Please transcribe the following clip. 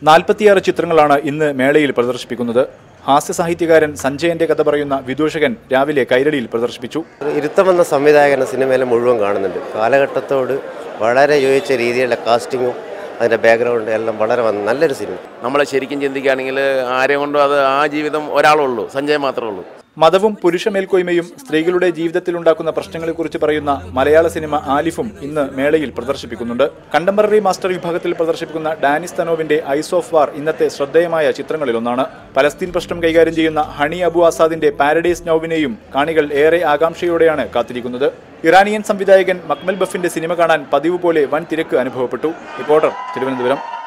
46 ചിത്രങ്ങളാണ് ഇന്ന് മേളയിൽ പ്രദർശിപ്പിക്കുന്നത്. ഹാസ്യ സാഹിത്യകാരൻ സഞ്ജയന്റെ കഥ പറയുന്ന വിദൂഷകൻ രാവിലെ കൈരളിയിൽ പ്രദർശിപ്പിച്ചു. ഇരുത്തമെന്ന സംവിധായകനെ സിനിമയിലെ മുഴുവൻ കാണുന്നുണ്ട്. കാലഘട്ടത്തോട് വളരെ യോജിച്ച രീതിയിലുള്ള കാസ്റ്റിങ്ങും അതിൻ്റെ ബാക്ക്ഗ്രൗണ്ട് എല്ലാം വളരെ നല്ലൊരു സിനിമ. നമ്മളെ ശരിക്കും ചിന്തിക്കുകയാണെങ്കിൽ ആരെ കൊണ്ടും അത് ആ ജീവിതം ഒരാളുള്ളൂ, സഞ്ജയ് മാത്രമേ ഉള്ളൂ. മതവും പുരുഷ മേൽക്കോയ്മയും സ്ത്രീകളുടെ ജീവിതത്തിലുണ്ടാക്കുന്ന പ്രശ്നങ്ങളെക്കുറിച്ച് പറയുന്ന മലയാള സിനിമ ആലിഫും ഇന്ന് മേളയിൽ പ്രദർശിപ്പിക്കുന്നുണ്ട്. കണ്ടംപററി മാസ്റ്റർ വിഭാഗത്തിൽ പ്രദർശിപ്പിക്കുന്ന ഡാനിസ് തനോവിന്റെ ഐസ് ഓഫ് വാർ ഇന്നത്തെ ശ്രദ്ധേയമായ ചിത്രങ്ങളിലൊന്നാണ്. പലസ്തീൻ പ്രശ്നം കൈകാര്യം ചെയ്യുന്ന ഹണി അബു ആസാദിന്റെ പാരഡൈസ് നൗവിനെയും കാണികൾ ഏറെ ആകാംക്ഷയോടെയാണ് കാത്തിരിക്കുന്നത്. ഇറാനിയൻ സംവിധായകൻ മക്മൽ ബഫിന്റെ സിനിമ കാണാൻ പതിവ് പോലെ വൻ തിരക്ക് അനുഭവപ്പെട്ടു. റിപ്പോർട്ടർ, തിരുവനന്തപുരം.